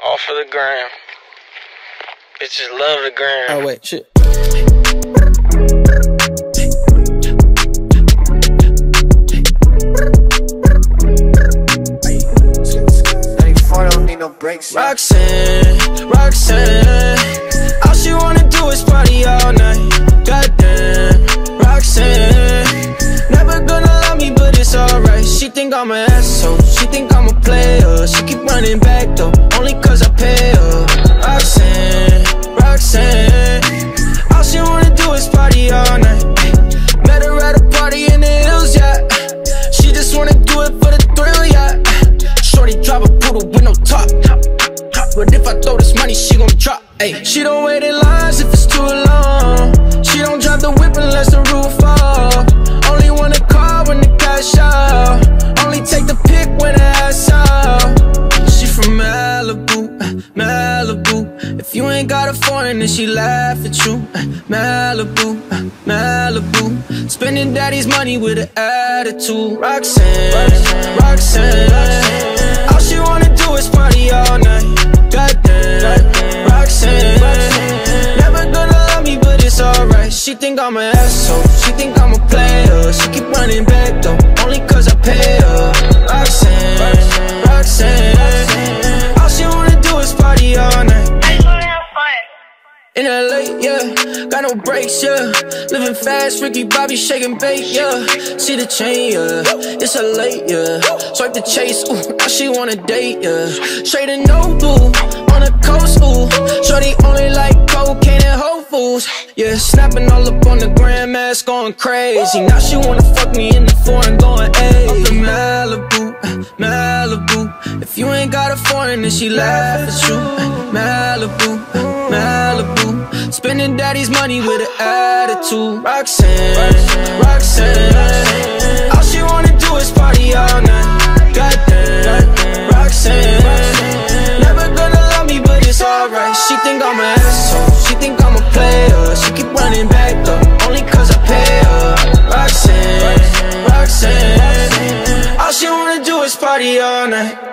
All for the gram. Bitches love the gram. Oh wait, shit. Don't need no breaks. Roxanne, Roxanne, all she wanna do is party all night. Goddamn, Roxanne, never gonna love me, but it's alright. She think I'm an asshole, she think I'm a player. She keep running back though, only cause I pay her. Roxanne, Roxanne, all she wanna do is party all night. Met her at a party in the hills, yeah. She just wanna do it for the thrill, yeah. Shorty drive a poodle with no top, but if I throw this money, she gon' drop. Ay. She don't wait in lines if it's too long. She don't drive the whip unless the roof fall. Only want a car when the cash out. Only take the pic when the ass out. She from Malibu, Malibu. If you ain't got a foreign, then she laugh at you. Malibu, Malibu. Spending daddy's money with an attitude. Roxanne, Roxanne, all she wanna do is party all night. Goddamn, Roxanne, never gonna love me, but it's alright. She think I'm an asshole, she think I'm a player. She keep running back though, only cause I pay her. Roxanne, Roxanne, all she wanna do is party all night. In LA, yeah, got no brakes, yeah. Living fast, Ricky Bobby shaking bait, yeah. See the chain, yeah, it's a late, yeah. Swipe the chase, ooh, now she wanna date, yeah. Straight and no blue, on the coast, ooh. Shorty only like cocaine and Whole Foods, yeah. Snapping all up on the grandmas, going crazy. Now she wanna fuck me in the foreign, going ayy. Up in Malibu, Malibu. If you ain't got a foreign, then she laugh at you. Malibu, Malibu. Spending daddy's money with an attitude. Roxanne, Roxanne, all she wanna do is party all night. Goddamn, Roxanne, never gonna love me, but it's alright. She think I'm an asshole, she think I'm a player. She keep running back though, only cause I pay her. Roxanne, Roxanne, all she wanna do is party all night.